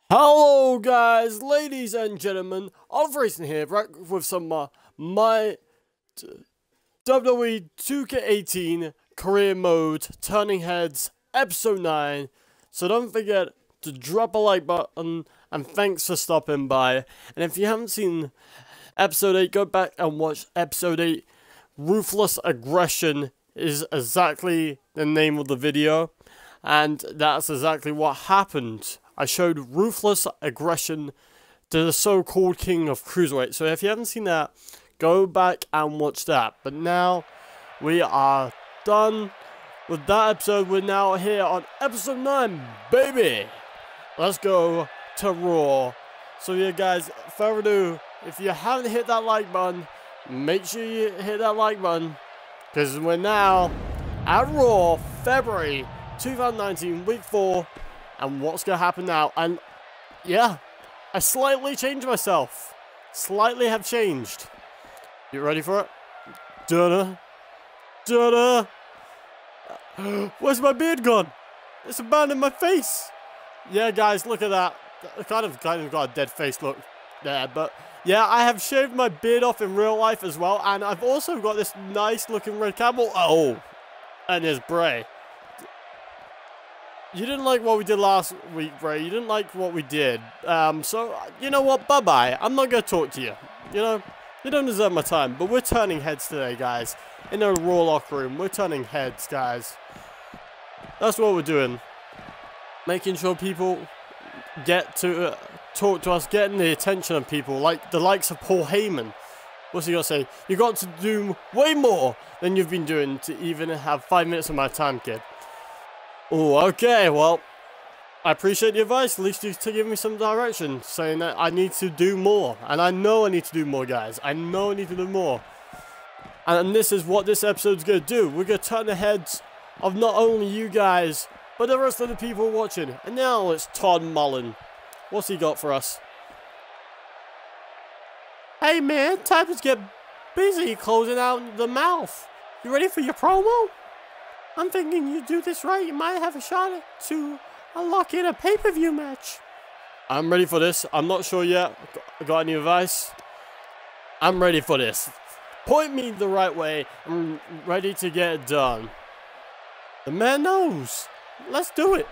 Hello guys, ladies and gentlemen, Oliver Racing here, back with some my WWE 2K18 Career Mode Turning Heads Episode 9. So don't forget to drop a like button, and thanks for stopping by. And if you haven't seen Episode 8, go back and watch Episode 8. Ruthless Aggression is exactly the name of the video, and that's exactly what happened. I showed ruthless aggression to the so-called king of cruiserweight. So if you haven't seen that, go back and watch that. But now we are done with that episode. We're now here on episode 9, baby. Let's go to Raw. So yeah, guys, further ado, if you haven't hit that like button, make sure you hit that like button, because we're now at Raw, February 2019, week 4. And what's going to happen now? And yeah, I slightly changed myself. Slightly have changed. You ready for it? Da-da. Da-da. Where's my beard gone? It's abandoned my face. Yeah, guys, look at that. I kind of got a dead face look there. But yeah, I have shaved my beard off in real life as well. And I've also got this nice looking red camel. Oh, and there's Bray. You didn't like what we did last week, Bray. You didn't like what we did. So, you know what? Bye-bye. I'm not going to talk to you. You know, you don't deserve my time. But we're turning heads today, guys. In a Raw locker room, we're turning heads, guys. That's what we're doing. Making sure people get to talk to us, getting the attention of people, like the likes of Paul Heyman. What's he got to say? You got to do way more than you've been doing to even have 5 minutes of my time, kid. Oh, okay, well, I appreciate the advice, at least you to give me some direction, saying that I need to do more. And I know I need to do more, guys. I know I need to do more. And this is what this episode's going to do. We're going to turn the heads of not only you guys, but the rest of the people watching. And now it's Todd Mullen. What's he got for us? Hey, man, time to get busy closing out the mouth. You ready for your promo? I'm thinking you do this right, you might have a shot to unlock in a pay-per-view match. I'm ready for this. I'm not sure yet. Got any advice? I'm ready for this. Point me the right way. I'm ready to get it done. The man knows. Let's do it.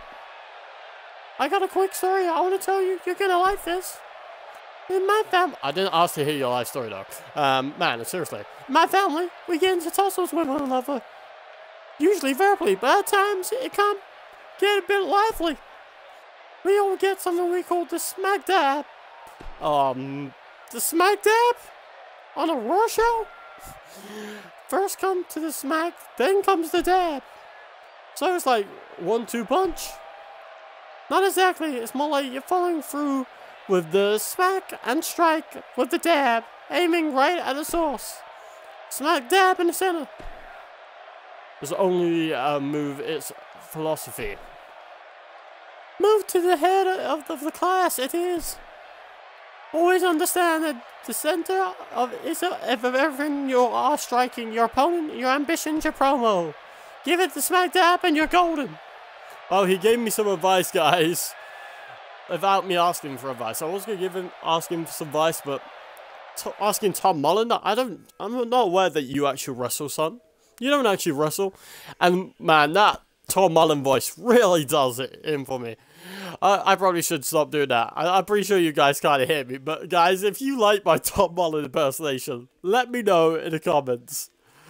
I got a quick story I want to tell you. You're gonna like this. In my family, I didn't ask to hear your life story though. Man, seriously. In my family, we get into tussles with one another. Usually verbally, but at times it can get a bit lively. We all get something we call the smack dab. The smack dab? On a Raw show? First come to the smack, then comes the dab. So it's like 1-2 punch. Not exactly, it's more like you're following through with the smack and strike with the dab, aiming right at the source. Smack dab in the center. There's only a move, it's philosophy. Move to the head of the class, it is. Always understand that the center of everything you are striking, your opponent, your ambitions, your promo. Give it the smack dab and you're golden. Oh, he gave me some advice, guys. Without me asking for advice. I was going to ask him for some advice, but asking Tom Mullen, I'm not aware that you actually wrestle, son. You don't actually wrestle. And man, that Tom Mullen voice really does it in for me. I probably should stop doing that. I'm pretty sure you guys kind of hear me. But guys, if you like my Tom Mullen impersonation, let me know in the comments.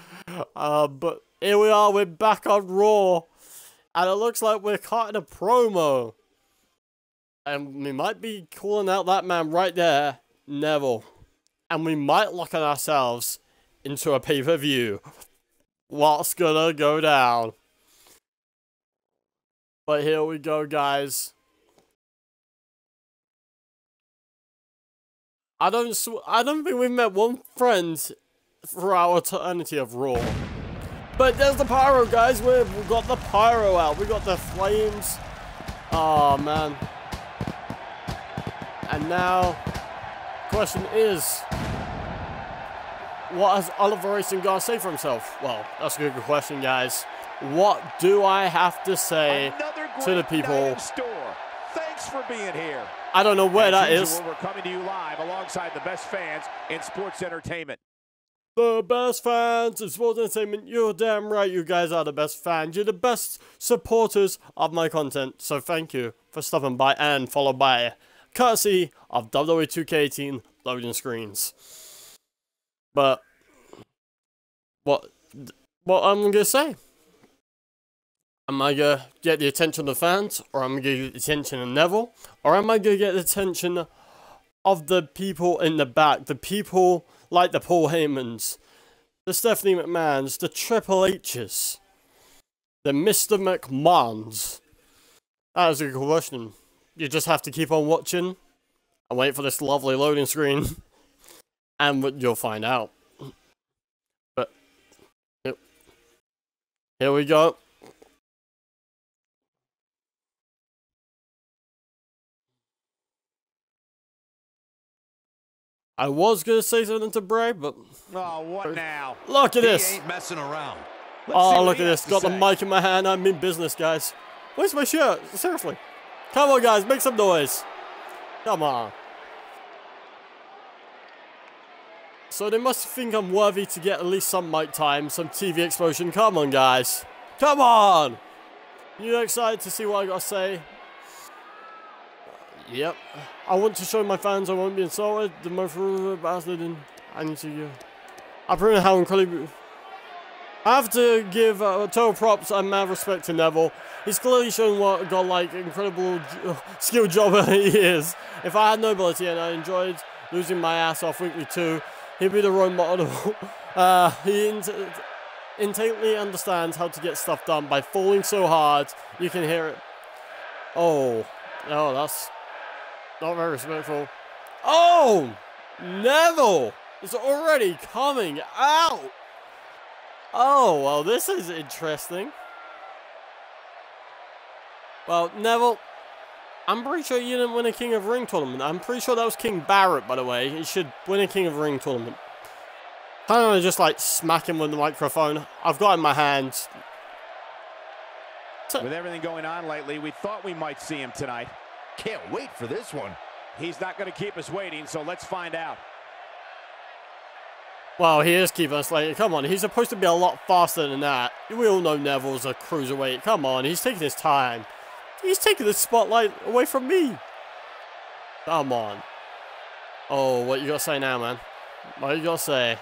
But here we are, we're back on Raw. And it looks like we're cutting a promo. And we might be calling out that man right there, Neville. And we might lock on ourselves into a pay-per-view. What's gonna go down? But here we go, guys. I don't think we've met one friend for our eternity of Raw. But there's the pyro, guys. We've got the pyro out. We got the flames. Oh man. And now, question is, what has Oliver Racing got to say for himself? Well, that's a good question, guys. What do I have to say to the people? Thanks for being here. I don't know where that is. We're coming to you live alongside the best fans in sports entertainment. The best fans in sports entertainment. You're damn right, you guys are the best fans. You're the best supporters of my content. So thank you for stopping by and followed by courtesy of WWE 2K18 loading screens. But what I'm gonna say? Am I gonna get the attention of the fans, or am I gonna get the attention of Neville, or am I gonna get the attention of the people in the back, the people like the Paul Heymans, the Stephanie McMahons, the Triple H's, the Mr. McMahons? That is a good question. You just have to keep on watching and wait for this lovely loading screen, and you'll find out. But here we go. I was gonna say something to Bray, but oh, what now? Look at this! He ain't messing around. Oh, look at this! Got the mic in my hand. I'm in business, guys. Where's my shirt? Seriously, come on, guys, make some noise. Come on. So they must think I'm worthy to get at least some mic time, some TV exposure. Come on, guys. Come on! You excited to see what I gotta say? Yep. I want to show my fans I won't be insulted. The most bastard, and I need to. I've proven how incredibly. I have to give total props and mad respect to Neville. He's clearly shown what a godlike, incredible skill jobber he is. If I had no ability and I enjoyed losing my ass off weekly too, he'd be the role model. He intently understands how to get stuff done by falling so hard you can hear it. Oh, that's not very respectful. Oh, Neville is already coming out. Oh, well, this is interesting. Well, Neville, I'm pretty sure you didn't win a King of Ring tournament. I'm pretty sure that was King Barrett, by the way. He should win a King of Ring tournament. I don't know, just like smack him with the microphone. I've got it in my hands. With everything going on lately, we thought we might see him tonight. Can't wait for this one. He's not going to keep us waiting, so let's find out. Well, he is keeping us waiting. Come on, he's supposed to be a lot faster than that. We all know Neville's a cruiserweight. Come on, he's taking his time. He's taking the spotlight away from me. Come on. Oh, what you got to say now, man? What you got to say?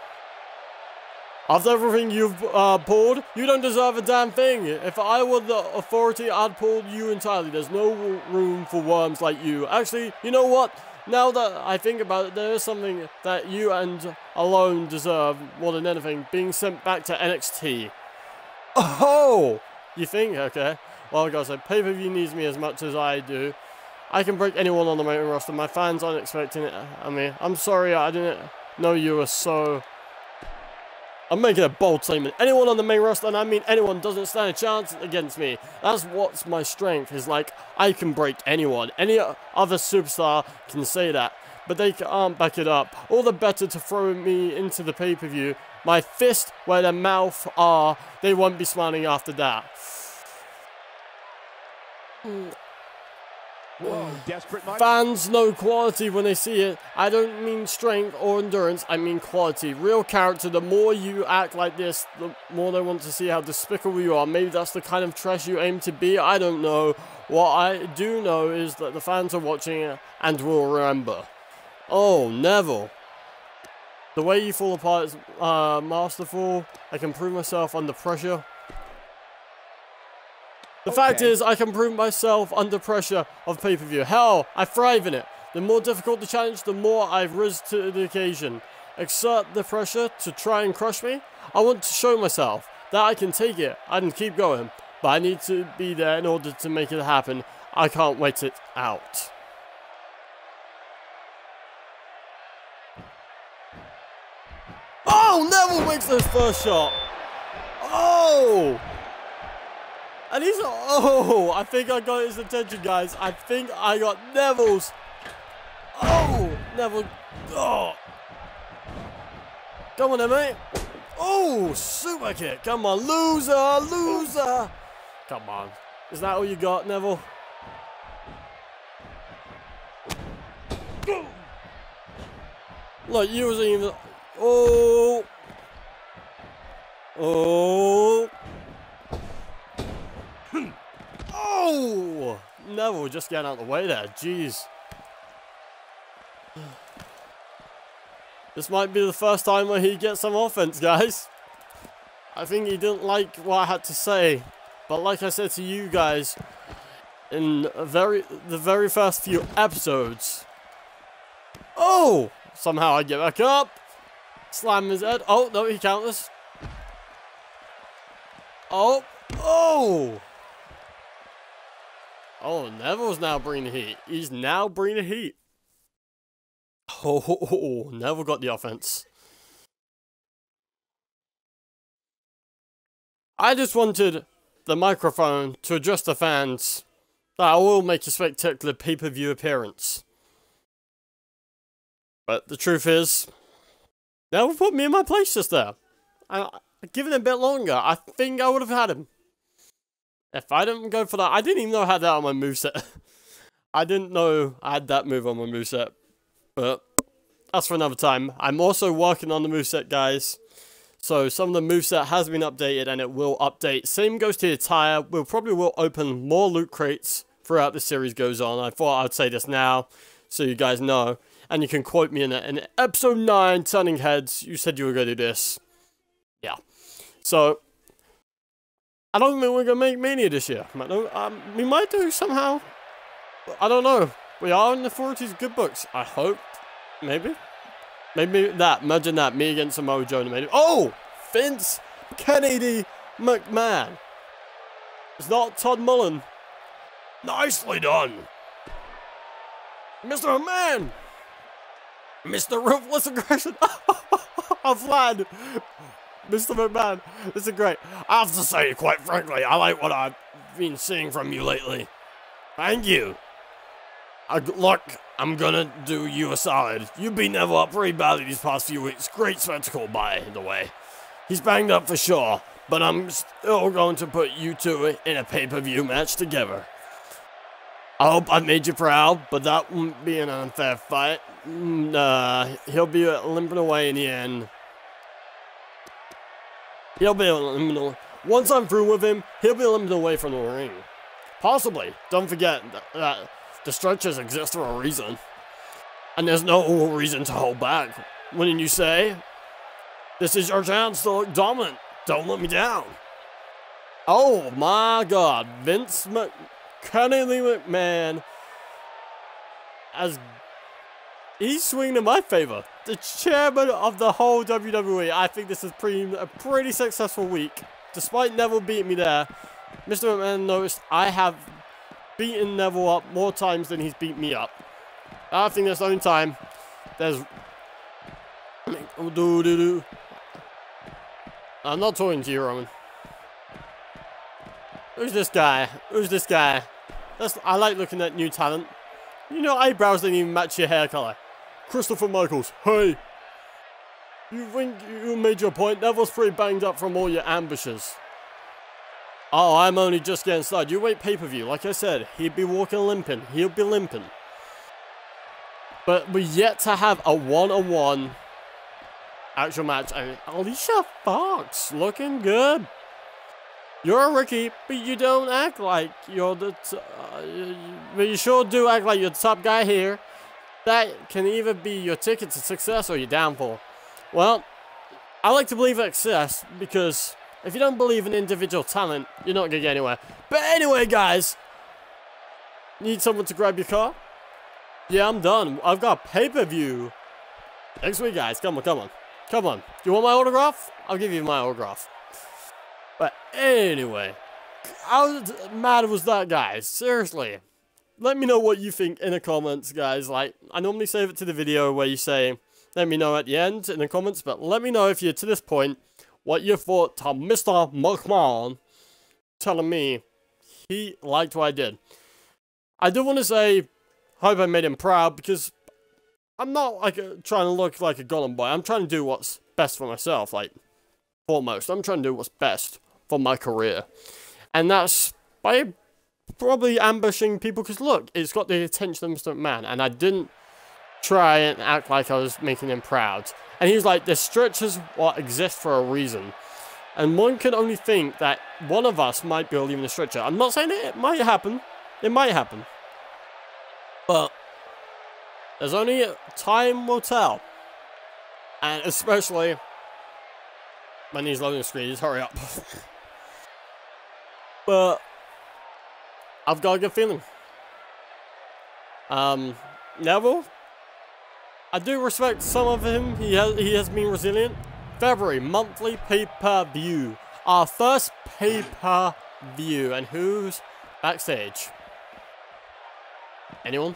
After everything you've pulled, you don't deserve a damn thing. If I were the authority, I'd pull you entirely. There's no room for worms like you. Actually, you know what? Now that I think about it, there is something that you and alone deserve more than anything. Being sent back to NXT. Oh! You think? Okay. Well, guys, pay-per-view needs me as much as I do. I can break anyone on the main roster. My fans aren't expecting it. I mean, I'm sorry I didn't know you were so... I'm making a bold statement. Anyone on the main roster, and I mean anyone, doesn't stand a chance against me. That's what's my strength, is like, I can break anyone. Any other superstar can say that, but they can't back it up. All the better to throw me into the pay-per-view. My fist where their mouth are, they won't be smiling after that. Whoa, desperate much? Fans know quality when they see it. I don't mean strength or endurance, I mean quality. Real character. The more you act like this, the more they want to see how despicable you are. Maybe that's the kind of trash you aim to be. I don't know. What I do know is that the fans are watching and will remember. Oh, Neville. The way you fall apart is masterful. I can prove myself under pressure. The fact is, I can prove myself under pressure of pay-per-view. Hell, I thrive in it. The more difficult the challenge, the more I've risen to the occasion. Exert the pressure to try and crush me. I want to show myself that I can take it. I can keep going. But I need to be there in order to make it happen. I can't wait it out. Oh, Neville makes his first shot. Oh! And he's, oh, I think I got his attention, guys. I think I got Neville's. Oh, Neville. Oh. Come on then, mate. Oh, super kick. Come on, loser, loser. Come on. Is that all you got, Neville? Look, you wasn't even... Oh! Oh! Oh! Neville just getting out of the way there. Jeez. This might be the first time where he gets some offense, guys. I think he didn't like what I had to say. But like I said to you guys, in the very first few episodes... Oh! Somehow I get back up. Slam his head. Oh, no, he counters. Oh! Oh! Oh, Neville's now bringing the heat. He's now bringing the heat. Oh, Neville got the offense. I just wanted the microphone to address the fans that I will make a spectacular pay-per-view appearance. But the truth is, Neville put me in my place just there. Given it a bit longer, I think I would have had him. If I didn't go for that, I didn't even know I had that on my moveset. I didn't know I had that move on my moveset. But that's for another time. I'm also working on the moveset, guys. So some of the moveset has been updated and it will update. Same goes to the attire. We'll probably open more loot crates throughout the series goes on. I thought I'd say this now so you guys know. And you can quote me in it. In episode 9, Turning Heads, you said you were going to do this. Yeah. So, I don't think we're going to make Mania this year. We might do somehow. I don't know. We are in the 40s good books. I hope. Maybe. Maybe that. Imagine that. Me against Samoa Joe. Maybe. Oh! Vince Kennedy McMahon. It's not Todd Mullen. Nicely done. Mr. McMahon. Mr. Ruthless Aggression. I'm glad. Mr. McMahon. This is great. I have to say, quite frankly, I like what I've been seeing from you lately. Thank you. Look, I'm gonna do you a solid. You've been Neville up pretty badly these past few weeks. Great spectacle, by the way. He's banged up for sure, but I'm still going to put you two in a pay-per-view match together. I hope I made you proud, but that wouldn't be an unfair fight. He'll be limping away in the end. He'll be limping away. Once I'm through with him, he'll be limping away from the ring. Possibly. Don't forget that the stretchers exist for a reason. And there's no reason to hold back. Wouldn't you say? This is your chance to look dominant. Don't let me down. Oh my God. Vince Kennedy McMahon, as he's swinging in my favor. The chairman of the whole WWE. I think this is a pretty successful week. Despite Neville beating me there, Mr. McMahon noticed I have beaten Neville up more times than he's beat me up. I think that's the only time there's... I'm not talking to you, Roman. Who's this guy? Who's this guy? I like looking at new talent. You know, eyebrows didn't even match your hair color. Christopher Michaels, hey. You think you made your point? Neville's pretty banged up from all your ambushes. Oh, I'm only just getting started. You wait pay-per-view. Like I said, he'd be walking limping. He'll be limping. But we're yet to have a one-on-one actual match. I mean, Alicia Fox looking good. You're a rookie, but you don't act like you're the... but you sure do act like you're the top guy here. That can either be your ticket to success or your downfall. Well, I like to believe in success, because if you don't believe in individual talent, you're not going to get anywhere. But anyway, guys, need someone to grab your car? Yeah, I'm done. I've got pay-per-view next week, guys. Come on, come on. Come on. Do you want my autograph? I'll give you my autograph. But anyway, how mad was that, guys? Seriously. Let me know what you think in the comments, guys. Like, I normally save it to the video where you say, let me know at the end in the comments. But let me know if you're to this point, what you thought to Mr. McMahon telling me he liked what I did. I do want to say, hope I made him proud, because I'm not like trying to look like a golden boy. I'm trying to do what's best for myself, like, foremost. I'm trying to do what's best for my career. And that's by probably ambushing people, because look, it's got the attention of Mr. McMahon, and I didn't try and act like I was making him proud. And he was like, the stretchers what exist for a reason. And one can only think that one of us might be leaving the stretcher. I'm not saying it might happen. It might happen. But there's only time will tell. And especially when he's loading the screen, just hurry up. But I've got a good feeling. Neville, I do respect some of him. He has been resilient. February monthly pay-per-view. Our first pay-per-view. And who's backstage? Anyone?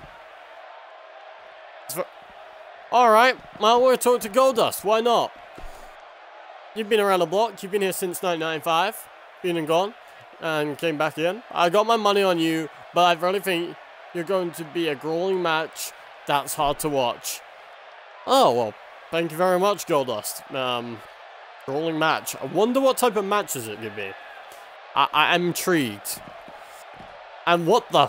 Alright, well, we're talking to Goldust. Why not? You've been around the block. You've been here since 1995. Been and gone. And came back in. I got my money on you, but I really think you're going to be a grueling match that's hard to watch. Oh, well, thank you very much, Goldust. Grueling match. I wonder what type of match is it going to be. I'm intrigued. And what the...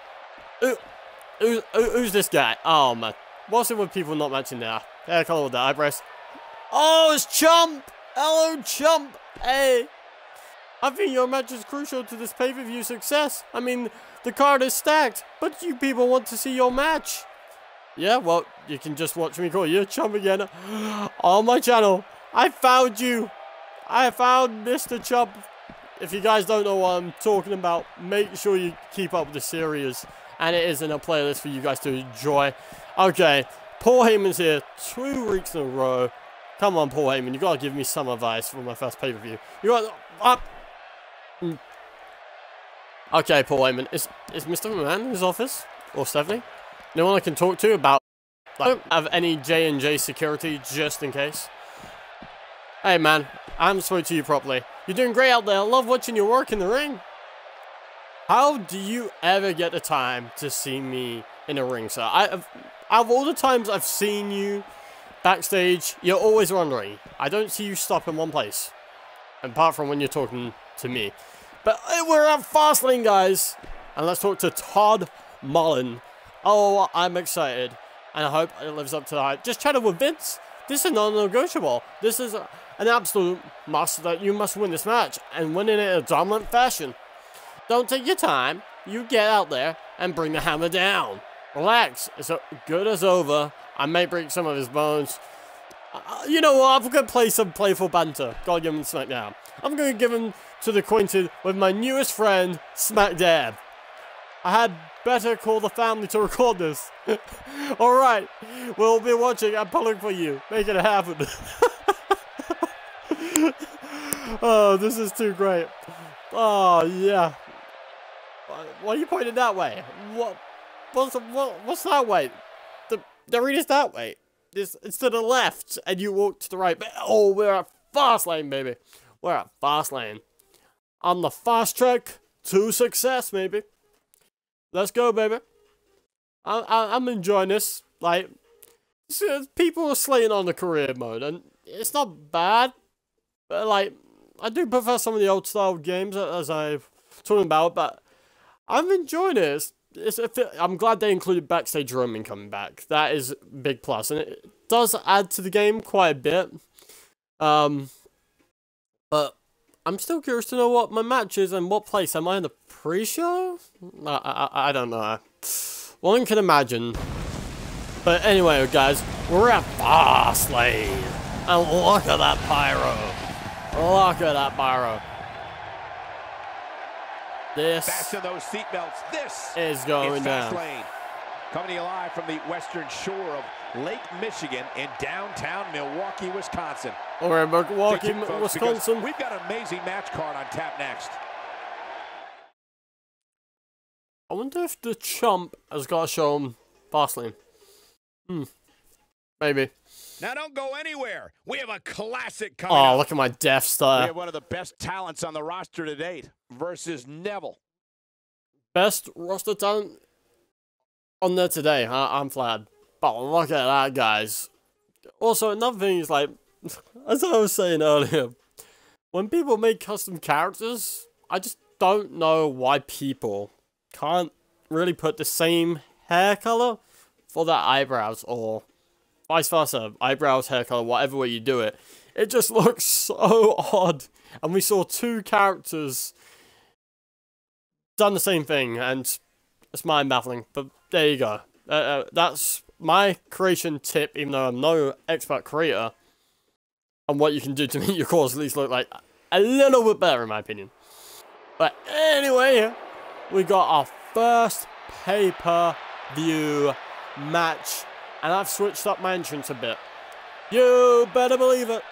Who's this guy? Oh, man. What's it with people not matching now? Hair color with the eyebrows. Oh, it's Chump! Hello, Chump! Hey! I think your match is crucial to this pay-per-view success. I mean, the card is stacked, but you people want to see your match. Yeah, well, you can just watch me call you Chump again on my channel. I found you. I found Mr. Chump. If you guys don't know what I'm talking about, make sure you keep up with the series. And it is in a playlist for you guys to enjoy. Okay, Paul Heyman's here 2 weeks in a row. Come on, Paul Heyman, you gotta give me some advice for my first pay-per-view. You got Okay, Paul Heyman, is Mr. McMahon in his office or Stephanie? No one I can talk to about. I don't have any J&J security just in case. Hey, man, I haven't spoken to you properly. You're doing great out there. I love watching your work in the ring. How do you ever get the time to see me in a ring, sir? Out of all the times I've seen you backstage, you're always wandering. I don't see you stop in one place. Apart from when you're talking to me. But we're at Fastlane, guys. And let's talk to Todd Mullen. Oh, I'm excited. And I hope it lives up to the hype. Just chatted with Vince. This is non-negotiable. This is an absolute must that you must win this match. And win it in a dominant fashion. Don't take your time. You get out there and bring the hammer down. Relax. It's good as over. I may break some of his bones. You know what? I'm going to play some playful banter. Gotta give him SmackDown. I'm going to give him to the acquainted with my newest friend, SmackDab. I had better call the family to record this. Alright. We'll be watching. I'm pulling for you. Make it happen. Oh, this is too great. Oh, yeah. Why are you pointing that way? What's that way? The arena's that way. It's to the left, and you walk to the right. But, oh, we're at Fastlane, baby. We're at Fastlane. On the fast track to success, baby. Let's go, baby. I'm enjoying this. Like, people are slaying on the career mode, and it's not bad. But, like, I do prefer some of the old style games, as I've talked about, but I'm enjoying it. I'm glad they included backstage roaming coming back. That is a big plus, and it does add to the game quite a bit. But I'm still curious to know what my match is and what place. Am I in the pre-show? I don't know. One can imagine. But anyway, guys, we're at Fastlane, and look at that pyro. Look at that pyro. This fasten those seatbelts. This is going down. Fastlane. Coming to you live from the western shore of Lake Michigan in downtown Milwaukee, Wisconsin. Or Milwaukee, Wisconsin. We've got an amazing match card on tap next. I wonder if the Chump has got to show him Fastlane. Maybe. Now don't go anywhere. We have a classic coming up. Oh, look at my Death We Star. have one of the best talents on the roster to date versus Neville. Best roster talent on there today. I'm flattered. But look at that, guys. Also, another thing is, like, as I was saying earlier, when people make custom characters, I just don't know why people can't really put the same hair color for their eyebrows, or vice versa, eyebrows, hair color, whatever way you do it. It just looks so odd. And we saw two characters done the same thing, and it's mind-baffling. But there you go. That's my creation tip, even though I'm no expert creator, and what you can do to make your cores at least look like a little bit better, in my opinion. But anyway, we got our first pay-per-view match, and I've switched up my entrance a bit. You better believe it.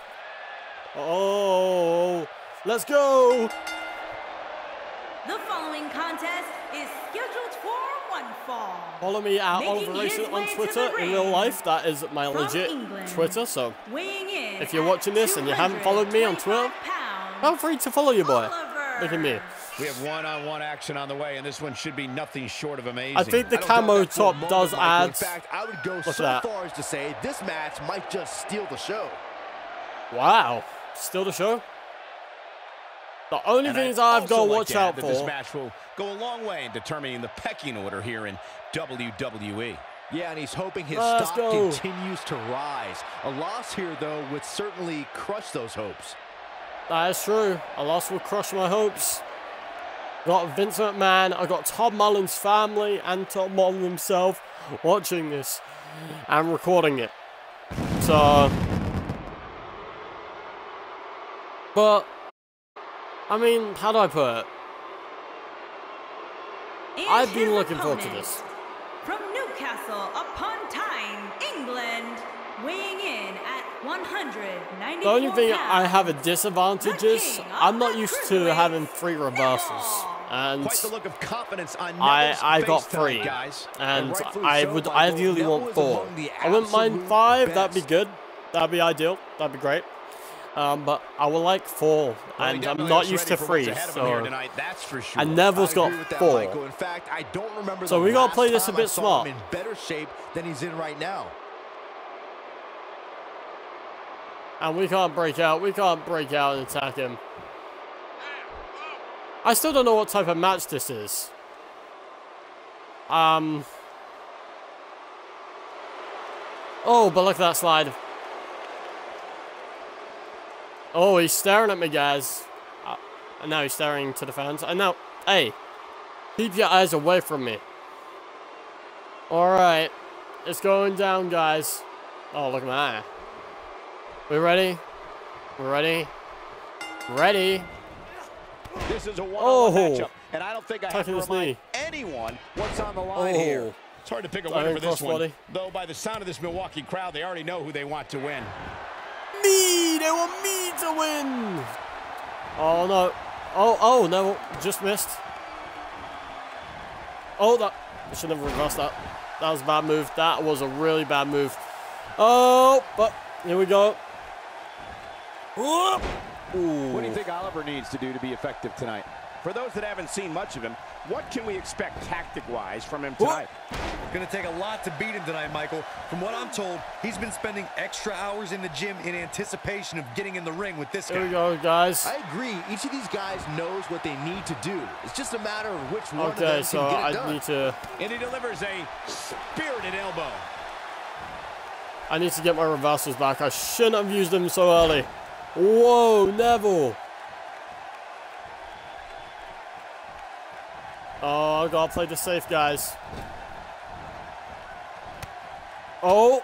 Oh, let's go. The following contest is scheduled for one fall. Follow me at Oliver Racing on Twitter in real life. That is my legit Twitter. So if you're watching this and you haven't followed me on Twitter, feel free to follow your boy. Look at me. We have one-on-one action on the way, and this one should be nothing short of amazing. I think the camo top does add. In fact, I would go so far as to say this match might just steal the show. Wow. Still the show? The only things I've got to watch out for. This match will go a long way in determining the pecking order here in WWE. Yeah, and he's hoping his stock continues to rise. A loss here, though, would certainly crush those hopes. That is true. A loss will crush my hopes. Got Vince McMahon, I got Tom Mullen's family and Tom Mullen himself watching this and recording it. So, but I mean, how do I put it? I've been looking forward to this. From Newcastle upon Tyne, England, weighing in at 194 The only thing I have a disadvantage is I'm not used to having 3 reversals. And quite the look of confidence on I got 3, and I would ideally want 4. I wouldn't mind 5, that'd be good, that'd be ideal, that'd be great. But I would like 4, and I'm not used to 3, so and Neville's got 4. In fact, I don't remember so we gotta play this a bit smart. In better shape than he's in right now. And we can't break out and attack him. I still don't know what type of match this is. Oh, but look at that slide. Oh, he's staring at me, guys. And now he's staring to the fans. And now, hey, keep your eyes away from me. Alright, it's going down, guys. Oh, look at that. We ready? We're ready? Ready? This is a one-on-one matchup, and I don't think I have to remind knee. anyone what's on the line here. It's hard to pick a winner for this one, though by the sound of this Milwaukee crowd, they already know who they want to win. Me! They want me to win! Oh, no. Oh, no. Just missed. Oh, that. I should never reversed that. That was a bad move. That was a really bad move. Oh, but here we go. Ooh. What do you think Oliver needs to do to be effective tonight? For those that haven't seen much of him, what can we expect tactic-wise from him tonight? Going to take a lot to beat him tonight, Michael. From what I'm told, he's been spending extra hours in the gym in anticipation of getting in the ring with this guy. Here we go, guys. I agree. Each of these guys knows what they need to do. It's just a matter of which one of them Okay, so can get it I done. need to... And he delivers a spirited elbow. I need to get my reversals back. I shouldn't have used them so early. Whoa, Neville. Oh, I gotta play the safe, guys. Oh.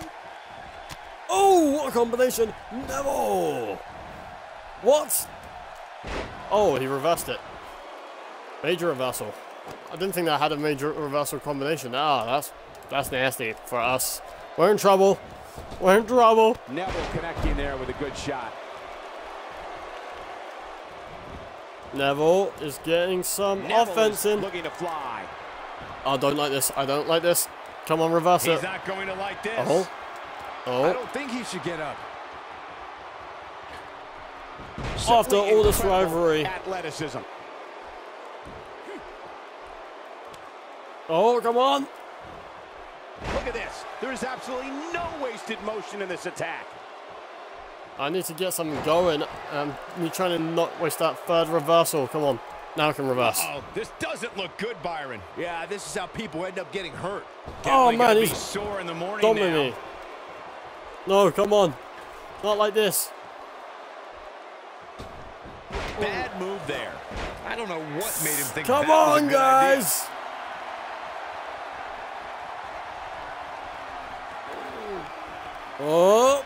Oh, what a combination. Neville. What? Oh, he reversed it. Major reversal. I didn't think that had a major reversal combination. Ah, that's nasty for us. We're in trouble. We're in trouble. Neville connecting there with a good shot. Neville is getting some offense in. Looking to fly. Oh, I don't like this. I don't like this. Come on, reverse it. He's not going to like this. Oh. Oh. I don't think he should get up. After all this rivalry. Athleticism. Oh, come on. Look at this. There is absolutely no wasted motion in this attack. I need to get something going. Me trying to not waste that third reversal. Come on. Now I can reverse. Oh, this doesn't look good, Byron. Yeah, this is how people end up getting hurt. Oh, man, He's he's sore in the morning dominating me. No, come on. Not like this. Bad move there. I don't know what made him think Come that was a on, good guys. Oh.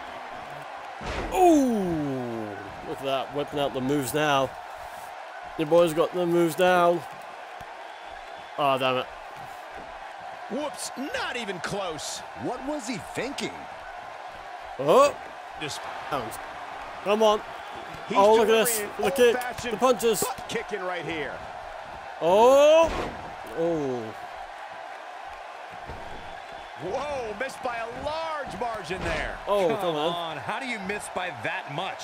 Ooh. Look at that. Whipping out the moves now. Your boy's got the moves down. Oh, damn it. Whoops, not even close. What was he thinking? Oh. Just Come on. he's Oh, look at this. delivering The an kick. old-fashioned The punches. butt kicking right here. Oh. Oh. Whoa, missed by a large margin there. Oh, idea. come on. How do you miss by that much?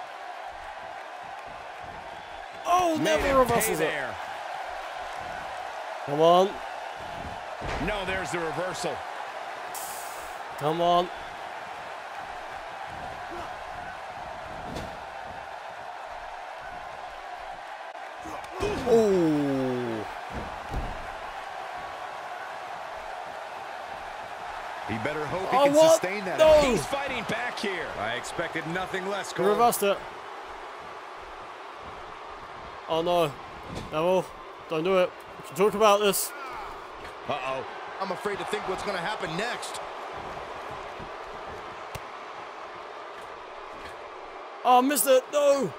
Oh, Made never him pay reverses it. there. Come on. No, there's the reversal. Come on. Oh. He better hope he Oh, can what? sustain that. No. He's fighting back here. I expected nothing less, You Cole. reversed it. Oh no. Neville, don't do it. We can talk about this. Uh-oh. I'm afraid to think what's going to happen next. Oh, I missed it. No.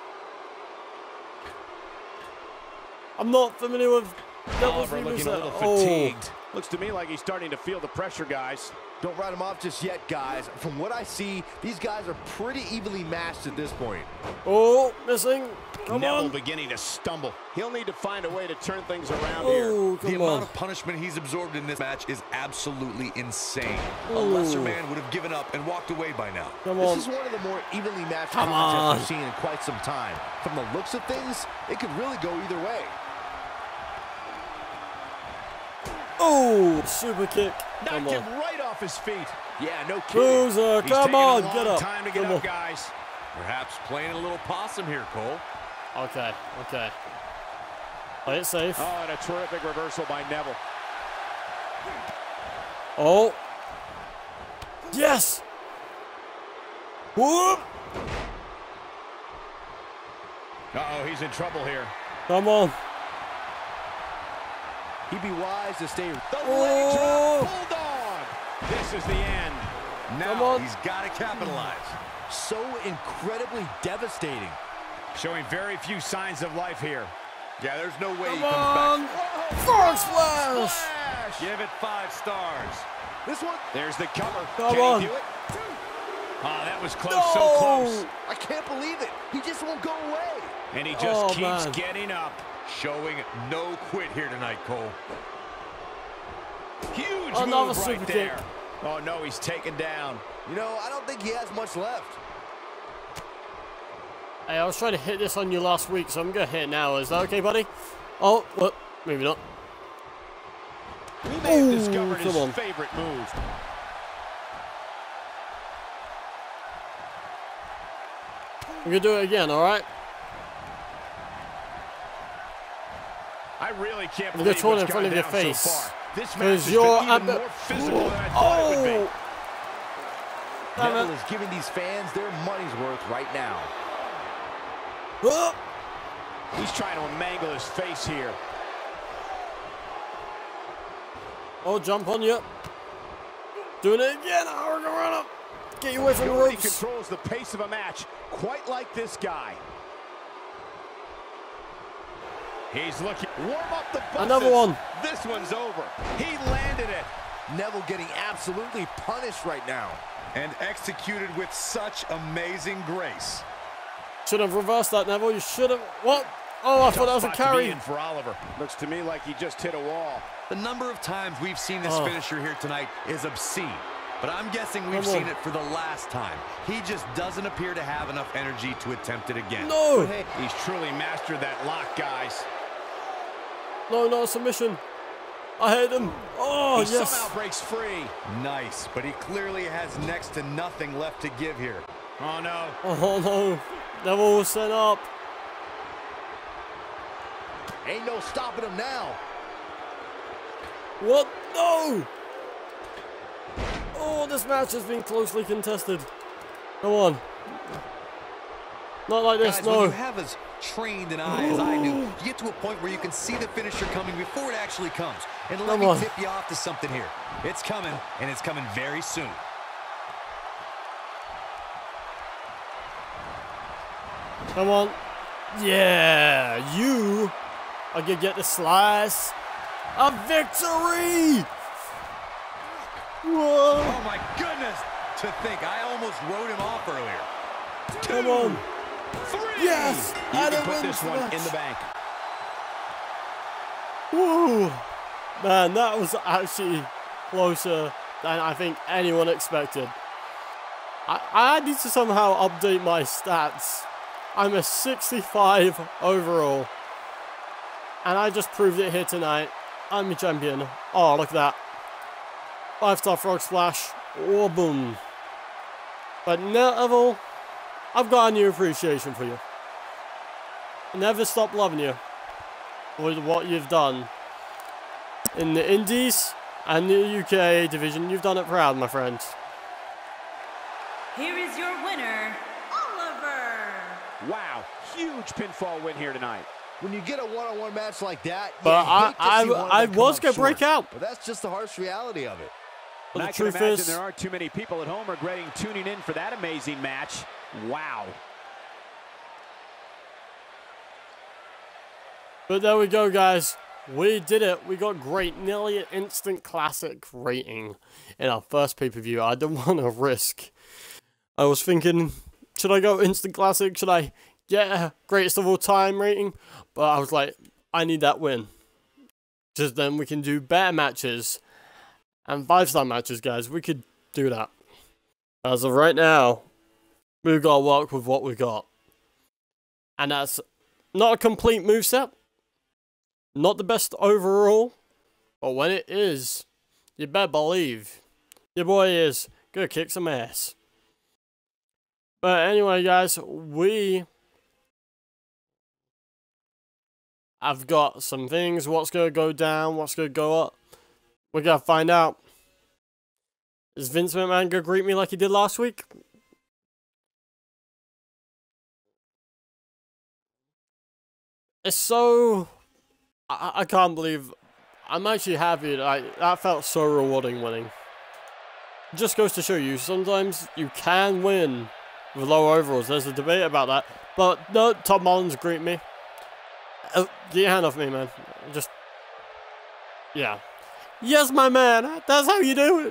I'm not familiar with Neville's Oliver looking a little Oh. fatigued. Looks to me like he's starting to feel the pressure, guys. Don't write him off just yet, guys. From what I see, these guys are pretty evenly matched at this point. Oh, missing. Come Neville on. beginning to stumble. He'll need to find a way to turn things around Oh, The come amount on. of punishment he's absorbed in this match is absolutely insane. A Ooh. lesser man would have given up and walked away by now. Come This on. is one of the more evenly matched Come contests on. we've seen in quite some time. From the looks of things, it could really go either way. Oh, super kick. here. Come Knocked on. him right off his feet. Yeah, no kidding. Loser, He's come taking on, a long get up. time to get Come up, on. guys. Perhaps playing a little possum here, Cole. Okay, okay. Play it safe. Oh, and a terrific reversal by Neville. Oh. Yes. Whoop. Uh-oh, he's in trouble here. Come on. He'd be wise to stay. The leg Oh. drop, Bulldog. This is the end. Come Now on. he's got to capitalize. So incredibly devastating. Showing very few signs of life here. Yeah, there's no way he Come comes back. on. Frog splash. Give it 5 stars. This one, There's the cover. Come Can on. he do it? Oh, that was close, No. so close. I can't believe it. He just won't go away. And he just Oh, keeps man. getting up. Showing no quit here tonight, Cole. Huge Another move super right kick. there. Oh, no, he's taken down. You know, I don't think he has much left. Hey, I was trying to hit this on you last week, so I'm going to hit it now. Is that okay, buddy? Oh, well, maybe not. We may have Ooh, discovered his come on. favorite move. We're going to do it again, all right? I really can't I'm gonna believe throw it what's in front gone of your down face. so far. This match 'Cause has you're been at even the- more physical than I thought it would be. Oh! Damn Neville it. is giving these fans their money's worth right now. Oh! He's trying to mangle his face here. Oh, jump on you. Doing it again. Oh, we're gonna get you away from the Nobody ropes. controls the pace of a match quite like this guy. He's looking. Warm up the buses. Another one. This one's over. He landed it. Neville getting absolutely punished right now. And executed with such amazing grace. Should have reversed that, Neville. You should have. What? Oh, I thought that was a Tough spot to be carry. in for Oliver. Looks to me like he just hit a wall. The number of times we've seen this Oh. finisher here tonight is obscene. But I'm guessing we've Come on. seen it for the last time. He just doesn't appear to have enough energy to attempt it again. No. Hey, he's truly mastered that lock, guys. No, not a submission. I hate them. Oh, He yes. somehow breaks free. Nice, but he clearly has next to nothing left to give here. Oh, no. Oh, no. Neville was set up. Ain't no stopping him now. What? No! Oh, this match has been closely contested. Come on. Not like this, Guys, no. when you have as trained an eye as I do, you get to a point where you can see the finisher coming before it actually comes. And let me tip you off to something here. It's coming, and it's coming very soon. Come on. Yeah, you are going to get the slice of victory. Whoa. Oh, my goodness. To think, I almost wrote him off earlier. Come on. 3. Yes. You And can it put wins this the one match. in the bank. Woo. Man, that was actually closer than I think anyone expected. I need to somehow update my stats. I'm a 65 overall. And I just proved it here tonight. I'm a champion. Oh, look at that. 5-star frog splash. Oh, boom. But Neville, I've got a new appreciation for you. I'll never stop loving you for what you've done in the Indies and the UK division. You've done it proud, my friend. Here is your winner, Oliver. Wow, huge pinfall win here tonight. When you get a one-on-one match like that, But I was going to break out. But that's just the harsh reality of it. But And the I can truth imagine is, there aren't too many people at home regretting tuning in for that amazing match. Wow. but there we go, guys. We did it. We got great, nearly an instant classic rating in our first pay-per-view. I don't want to risk. I was thinking, should I go instant classic? Should I get a greatest of all time rating? But I was like, I need that win. Just then we can do better matches. And 5-star matches, guys. We could do that. As of right now, we've got to work with what we got. And that's not a complete moveset. Not the best overall. But when it is, you better believe your boy is gonna kick some ass. But anyway, guys, I've got some things. What's gonna go down? What's gonna go up? We're gonna find out. Is Vince McMahon gonna greet me like he did last week? It's so... I can't believe... I'm actually happy. That felt so rewarding winning. It just goes to show you, sometimes you can win with low overalls. There's a debate about that. But no, Tom Mullins greet me. Get your hand off me, man. Just... yeah. Yes, my man. That's how you do it.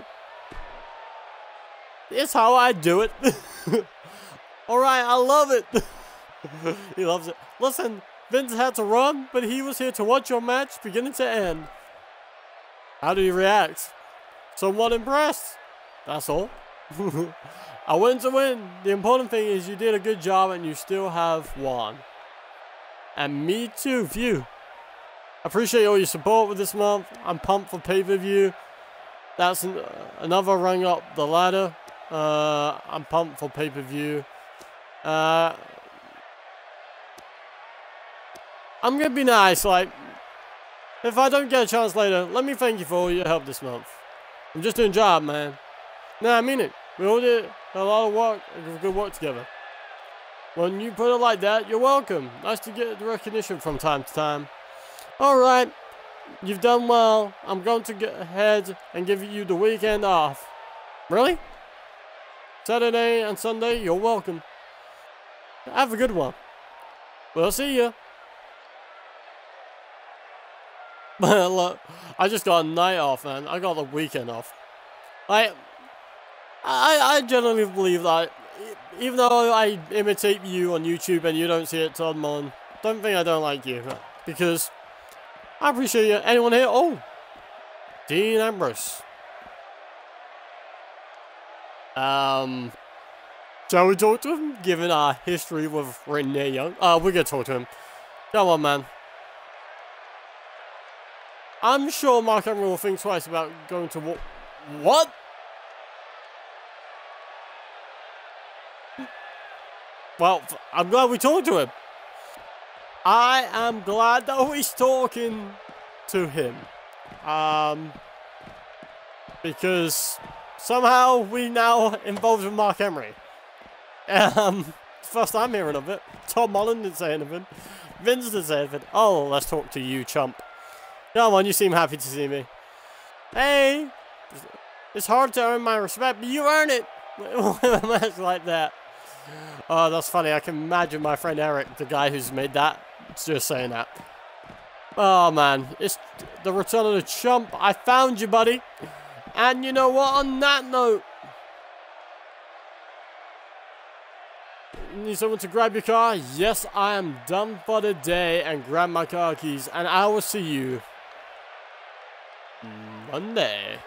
It's how I do it. Alright, I love it. He loves it. Listen, Vince had to run, but he was here to watch your match beginning to end. How do you react? Somewhat impressed. That's all. I win to win. The important thing is you did a good job and you still have won. And me too, phew. I appreciate all your support with this month. I'm pumped for pay-per-view. That's another rung up the ladder. I'm pumped for pay-per-view. I'm gonna be nice, like, if I don't get a chance later, let me thank you for all your help this month. I'm just doing a job, man. Nah, I mean it. We all did a lot of work, good work together. When you put it like that, you're welcome. Nice to get the recognition from time to time. Alright, you've done well. I'm going to get ahead and give you the weekend off. Really? Saturday and Sunday, you're welcome. Have a good one. We'll see ya. Look, I just got a night off, man. I got the weekend off. I generally believe that, even though I imitate you on YouTube and you don't see it, Todd Mullen, don't think I don't like you. Because I appreciate you. Anyone here? Oh, Dean Ambrose. Shall we talk to him? Given our history with Renee Young. We're gonna talk to him. Come on, man. I'm sure Mark Henry will think twice about going to war. What? Well, I'm glad we talked to him. I am glad that he's talking to him. Because somehow we now involved with Mark Henry. First I'm hearing of it. Tom Holland didn't say anything. Vince didn't say anything. Oh, let's talk to you, chump. Come on, you seem happy to see me. Hey, it's hard to earn my respect, but you earn it. Match like that. Oh, that's funny. I can imagine my friend Eric, the guy who's made that, just saying that. Oh, man. It's the return of the chump. I found you, buddy. And you know what? On that note, need someone to grab your car? Yes, I am done for the day and grab my car keys. And I will see you Monday.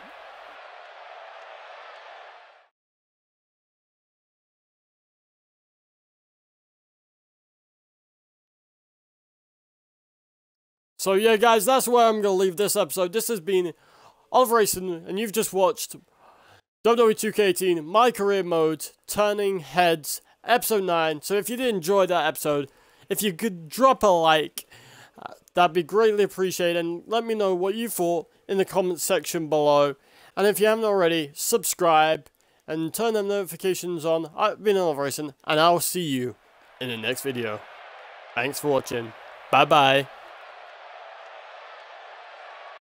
So yeah, guys, that's where I'm going to leave this episode. This has been Oliver Racing, and you've just watched WWE 2K18 My Career Mode Turning Heads Episode 9. So if you did enjoy that episode, if you could drop a like, that'd be greatly appreciated. And let me know what you thought in the comments section below. And if you haven't already, subscribe and turn them notifications on. I've been Oliver Racing, and I'll see you in the next video. Thanks for watching. Bye-bye.